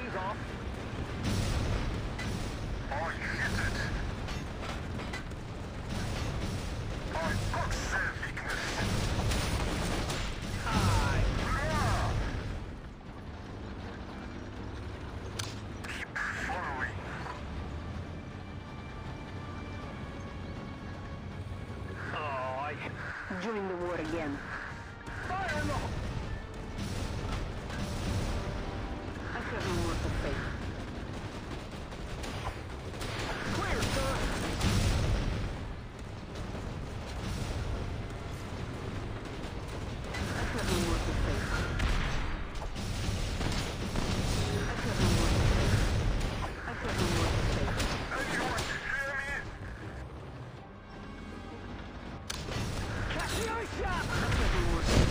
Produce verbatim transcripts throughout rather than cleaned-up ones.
Enemies off. I hit it. I got their weakness. Hi. Yeah. Keep following. Oh, I... Join the war again. Fire in the hole! I have no more to say. Clear, sir! I have no more to say. I have no more to say. I have no more to say. Anyone hear me? Catch the ice shot! I have no more to say.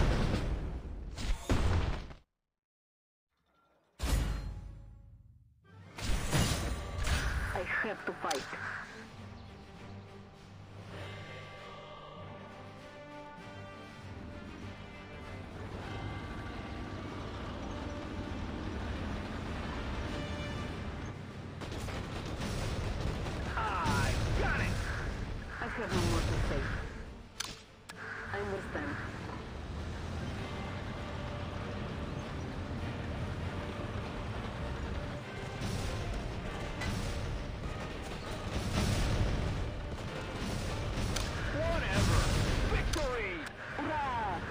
I have to fight. I got it! I have no more to say. I understand. Whatever! Victory! Hurrah!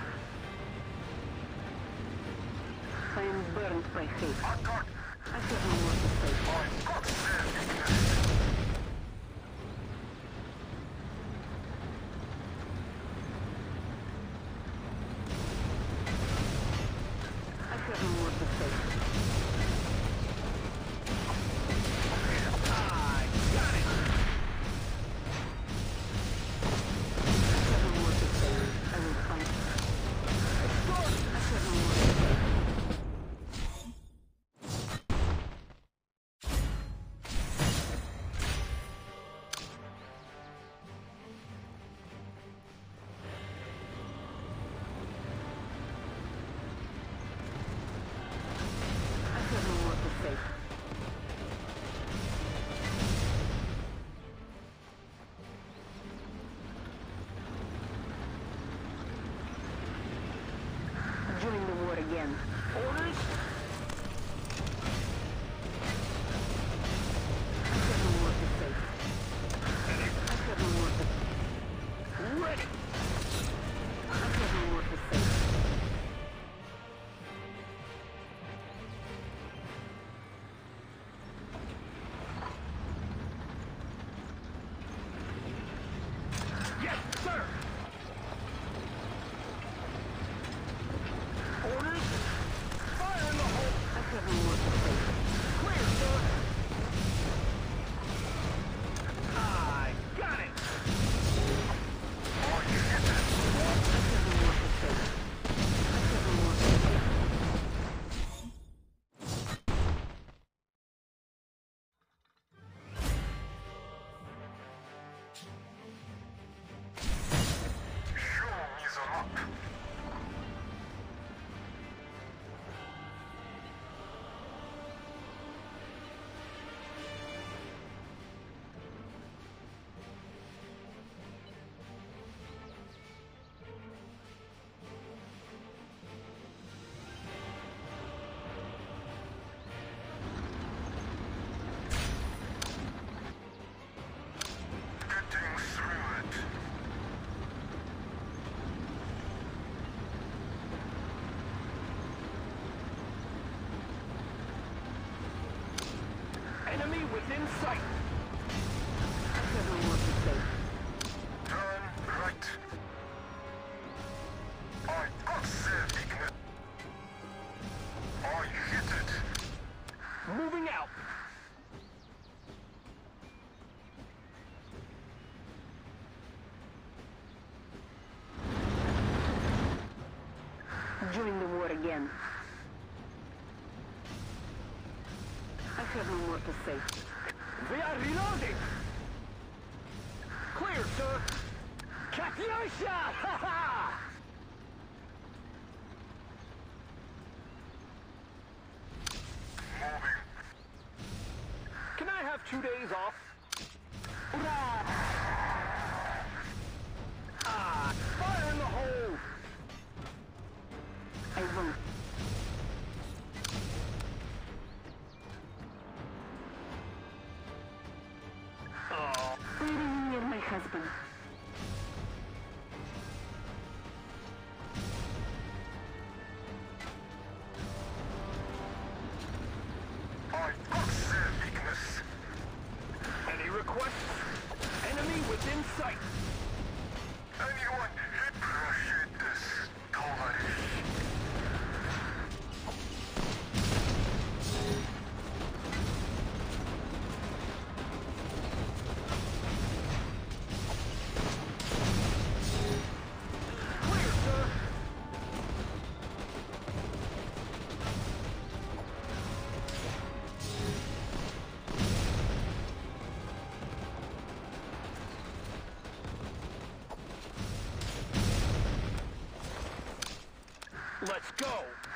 I am burned by hate. I got, I have no more to say. I got their weakness. I have no more to say. I got it! I have no more to say. I will fight. I have no more to say. I have no more to say. Join the war again. Orders? I have no more to say. I have no more to Ready! I have no more to say. Yes, sir! Orders? Fire in the hole! I have no more to say. Clear, sir! I got it! I hit it. I have no more to say. I have no more to say. Show me the map. Getting through it. Enemy within sight! I have no more to say. Turn right. I got their weakness. I hit it. Moving out! Join the war again. I have no more to say. We are reloading! Clear, sir! Katyusha! Ha ha! Moving two days off? Hurrah! Ah, fire in the hole! I won't. Oh, Waiting near my husband. I've got their weakness. any requests? Enemy within sight. Anyone appreciate this, Colin? Clear, sir. Let's go.